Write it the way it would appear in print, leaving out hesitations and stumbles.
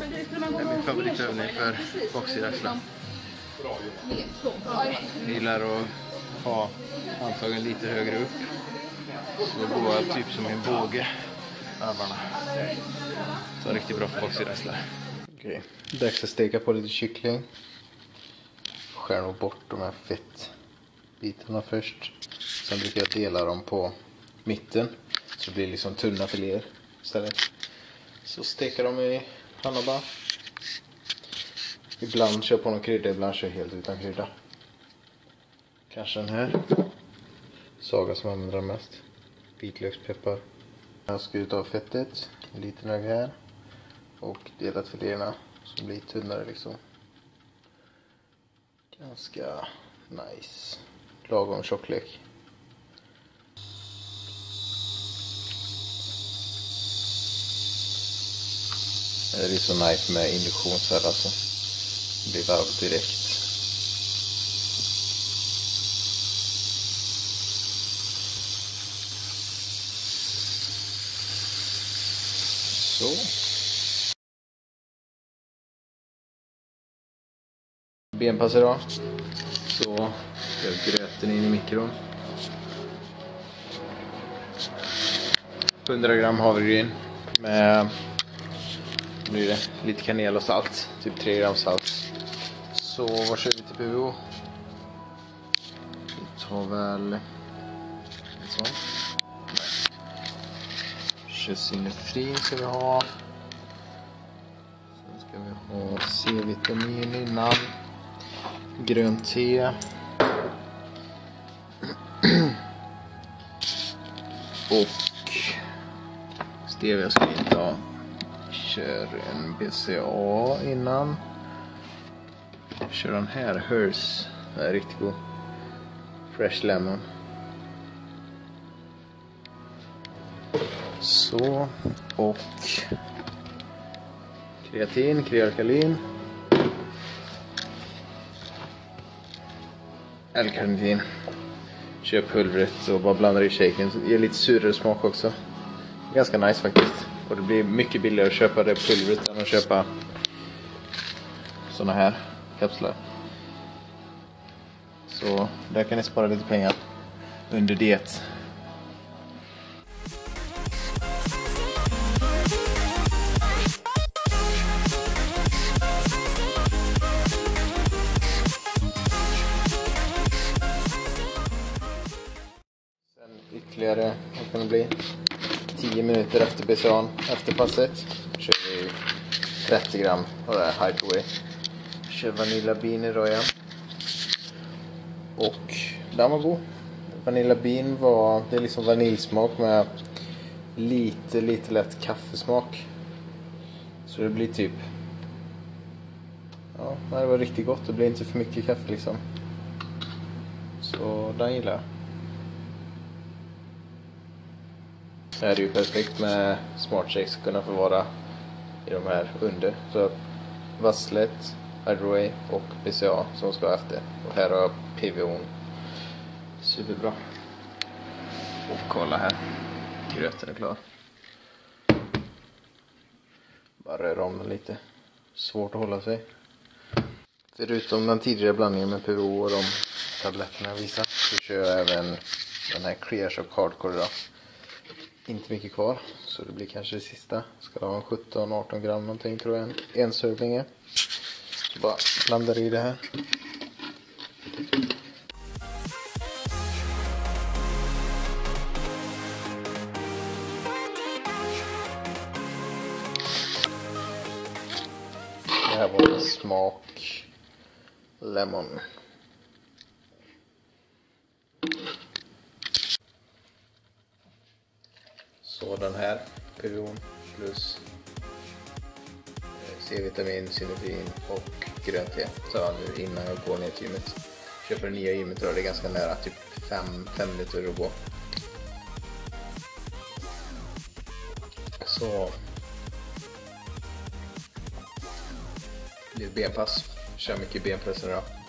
är min favoritövning för boxyrädsla. Jag gillar att ha handtagen lite högre upp. Så går jag typ som en båge övarna. Så är riktigt bra för boxyrädsla. Okej, dags att steka på lite kyckling. Skär nog bort de här fettbitarna först. Sen brukar jag dela dem på mitten. Så det blir liksom tunna filéer istället. Så steker de i panna bara. Ibland kör jag på någon krydda, ibland kör jag helt utan krydda. Kanske den här. Saga som använder den mest. Vitlökspeppar. Jag ska ut av fettet. En liten hög här. Och delat filéerna som blir tunnare liksom. Ganska nice. Lagom tjocklek. Det är så nice med induktionsvärd alltså. Det blir varmt direkt. Så. Benpass idag. Så jag gröten in i mikron. 100 gram havregryn med blir det lite kanel och salt, typ 3 gram salt. Så vad kör vi till PVO? Vi tar väl en sån. Kösinefrin ska vi ha. Sen ska vi ha C-vitamin innan. Grönt te. Och stevia ska vi inte ha. Kör en BCA innan. Kör den här Hers. Den är riktigt god. Fresh lemon. Så. Och kreatin, krealkalin. L-karnitin. Kör pulvret och bara blandar i shaken. Ger lite surare smak också. Ganska nice faktiskt. Och det blir mycket billigare att köpa det pulvret än att köpa såna här kapslar. Så där kan ni spara lite pengar under diet. Sen ytterligare, vad kan det bli? 10 minuter efter BCA'n, efter passet, kör vi 30 gram av det här Hydroway. Kör Vanilla Bean idag igen. Och den var god. Vanilla Bean var, det är liksom vaniljsmak med lite lätt kaffesmak. Så det blir typ, ja, det var riktigt gott. Det blir inte för mycket kaffe liksom. Så den gillar jag. Det här är ju perfekt med Smart Shakes att kunna få vara i de här under. Så vasslet, Hydroway och BCA som ska efter. Och här har jag PVO. Superbra. Och kolla här. Gröten är klar. Bara röra om den lite. Svårt att hålla sig. Förutom den tidigare blandningen med PVO och de tabletterna jag visar, så kör jag även den här Clear Shock Hardcore idag. Inte mycket kvar, så det blir kanske det sista. Ska ha 17-18 gram någonting tror jag. En serving är. Så bara blandar i det här. Det här var en smak lemon. Så den här PVO'n plus C-vitamin, synefrin och grönt te tar jag nu innan jag går ner till gymmet. Köper det nya gymmet och det är ganska nära, typ 5 minuter att gå. Så det blir benpass. Kör mycket benpress idag.